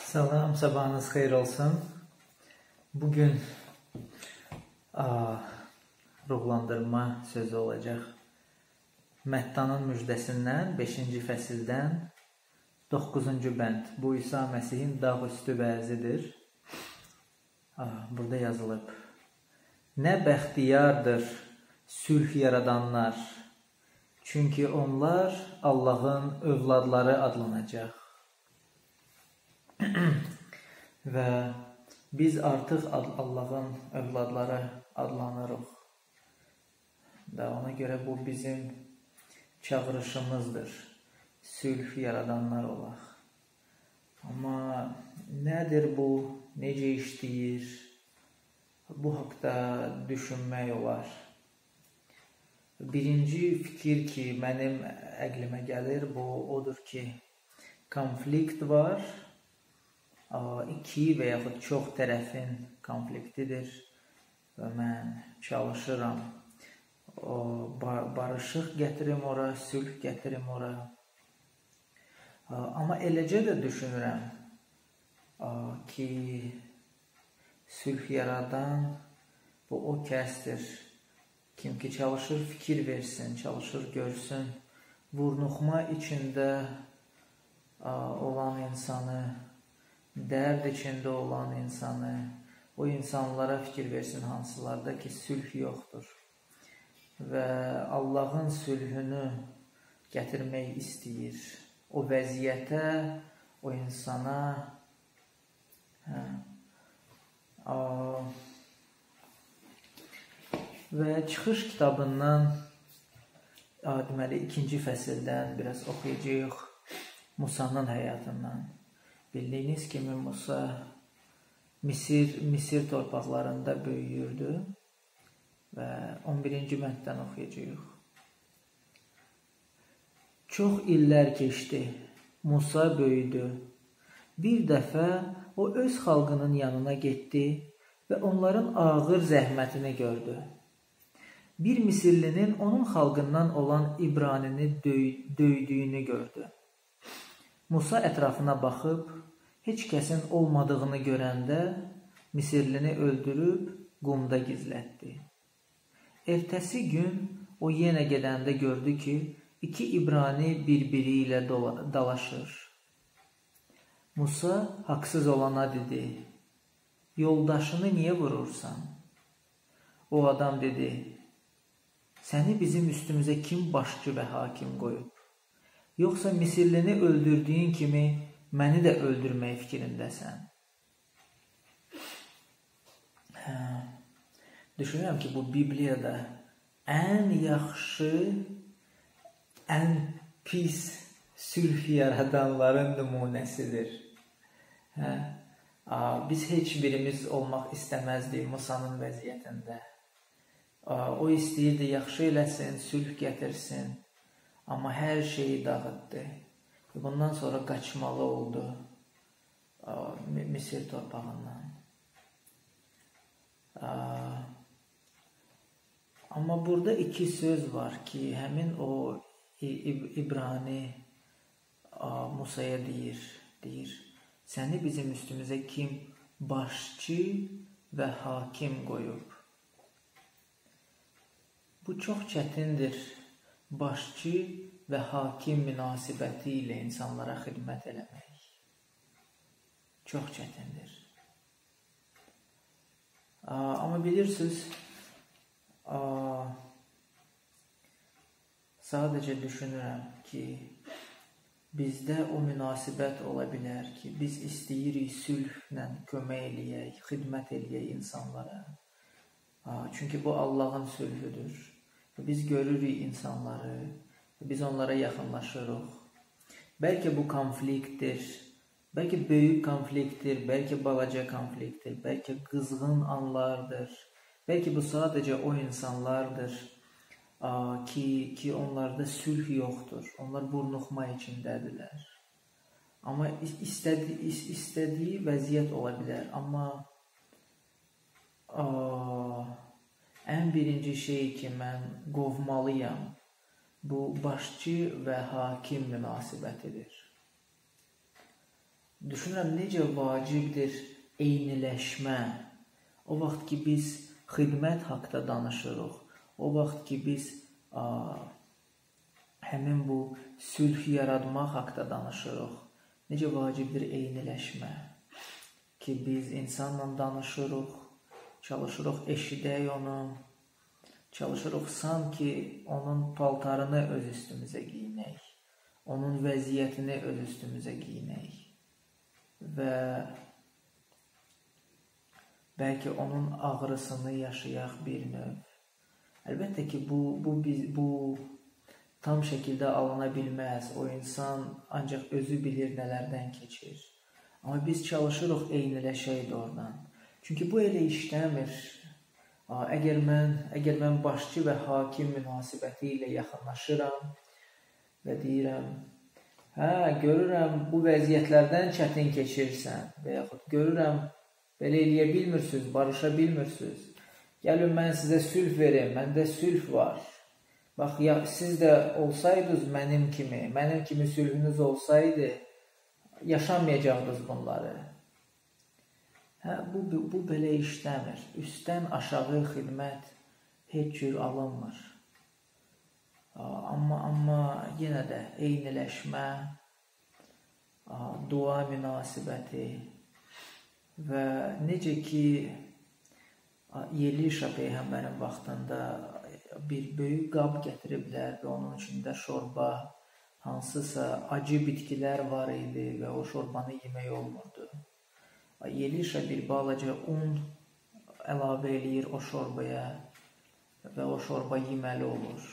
Salam, sabahınız xeyir olsun. Bugün ruhlandırma sözü olacaq. Məttanın müjdəsindən 5-ci fəsildən 9-cu bənd. Bu İsa Məsihin dağ üstü vəzidir. Burada yazılıb. Nə bəxtiyardır sülh yaradanlar. Çünki onlar Allahın övladları adlanacaq. Və biz artıq Allahın övladları adlanırıq. Və ona görə bu bizim çağırışımızdır. Sülh yaradanlar olaq. Amma nədir bu, necə işləyir? Bu haqda düşünmək olar. Birinci fikir ki, mənim əqlimə gəlir, bu odur ki, konflikt var. İki və yaxud çox tərəfin konfliktidir və mən çalışıram barışıq gətirim ora, sülh gətirim ora. Amma eləcə də düşünürəm ki, sülh yaradan bu o kəsdir. Kim ki çalışır fikir versin, çalışır görsün, vurnuxma içində olan insanı, dərd içində olan insanı, o insanlara fikir versin hansılarda ki, sülh yoxdur. Və Allahın sülhünü gətirmək istəyir. O vəziyyətə, o insana. Və Çıxış kitabından, deməli, 2-ci fəsildən biraz oxuyacağıq Musanın həyatından. Bildiyiniz kimi Musa Misir torpaqlarında böyüyürdü və 11-ci bənddən oxuyacağıq. Çox illər keçdi, Musa böyüdü. Bir dəfə o öz xalqının yanına getdi və onların ağır zəhmətini gördü. Bir Misirlinin onun xalqından olan İbranini döydüyünü gördü. Musa ətrafına baxıb, heç kəsin olmadığını görəndə Misirlini öldürüb qumda gizlətdi. Ertəsi gün o yenə gedəndə gördü ki, iki İbrani bir-biri ilə dalaşır. Musa haqsız olana dedi, yoldaşını niyə vurursan? O adam dedi, səni bizim üstümüzə kim başçı və hakim qoyub? Yoxsa Misirlini öldürdüyün kimi məni də öldürmək fikrindəsən? Düşünürəm ki, bu Bibliyada ən yaxşı, ən pis sülh yaradanların nümunəsidir. Biz heç birimiz olmaq istəməzdik Musanın vəziyyətində. O istəyirdi, yaxşı eləsin, sülh gətirsin. Amma hər şeyi dağıtdı. Bundan sonra qaçmalı oldu Misir torpağından. Amma burada iki söz var ki, həmin o İbrani Musaya deyir, səni bizim üstümüzə kim başçı və hakim qoyub? Bu çox çətindir. Başçı və hakim münasibəti ilə insanlara xidmət eləmək. Çox çətindir. Amma bilirsiniz, sadəcə düşünürəm ki, bizdə o münasibət ola bilər ki, biz istəyirik sülhlə kömək eləyək, xidmət eləyək insanlara. Çünki bu Allahın sülhüdür. Biz görürük insanları, biz onlara yaxınlaşırıq. Bəlkə bu konfliktdir, bəlkə böyük konfliktdir, bəlkə balaca konfliktdir, bəlkə qızğın anlardır, bəlkə bu sadəcə o insanlardır ki, onlarda sülh yoxdur, onlar vurnuxma içindədirlər. Amma istədiyi vəziyyət ola bilər, amma ən birinci şey ki, mən qovmalıyam, bu başçı və hakim münasibətidir. düşünürəm necə vacibdir eyniləşmə. O vaxt ki biz xidmət haqda danışırıq, o vaxt ki biz həmin bu sülh yaratmaq haqda danışırıq. Necə vacibdir eyniləşmə. Ki biz insanla danışırıq, çalışırıq eşidək onu, çalışırıq sanki onun paltarını öz üstümüzə giyinək, onun vəziyyətini öz üstümüzə giyinək və bəlkə onun ağrısını yaşayaq bir növ. Əlbəttə ki, bu tam şəkildə alına bilməz. O insan ancaq özü bilir nələrdən keçir. Amma biz çalışırıq eyniləşək də oradan. Çünki bu elə işləmir. Əgər mən başçı və hakim münasibəti ilə yaxınlaşıram və deyirəm, görürəm bu vəziyyətlərdən çətin keçirsən və yaxud görürəm belə eləyə bilmirsiniz, barışa bilmirsiniz. Gəlin mən sizə sülh verim, məndə sülh var. Bax, siz də olsaydınız mənim kimi sülhünüz olsaydı, yaşamayacaqdınız bunları. Bu belə işləmir. Üstdən aşağı xidmət heç cür alınmır. Amma yenə də eyniləşmə, dua münasibəti və necə ki Yelisha Peyğəmbərin vaxtında bir böyük qab gətiriblər və onun içində şorba, hansısa acı bitkilər var idi və o şorbanı yemək olmurdu. Yelisha bir balaca un əlavə eləyir o şorbaya və o şorba yeməli olur.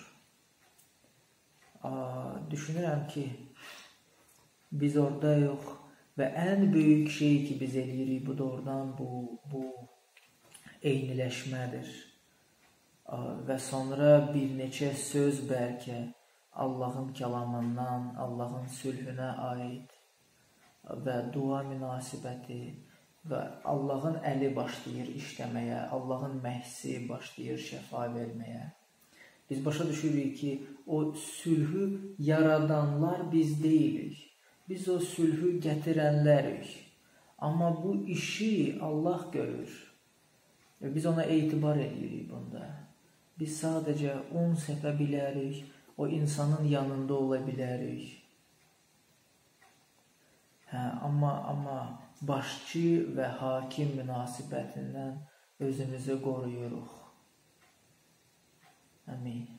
Düşünürəm ki, biz orada yox və ən böyük şey ki biz eləyirik bu doğrudan bu eyniləşmədir. Və sonra bir neçə söz bəlkə Allahın kəlamından, Allahın sülhünə aid və dua münasibəti və Allahın əli başlayır işləməyə, Allahın məhsi başlayır şəfa verməyə. Biz başa düşürük ki, o sülhü yaradanlar biz deyilik. Biz o sülhü gətirənlərik. Amma bu işi Allah görür. Və biz ona etibar edirik bunda. Biz sadəcə un səpə bilərik, o insanın yanında ola bilərik. Amma başçı və hakim münasibətindən özümüzü qoruyuruq. Amin.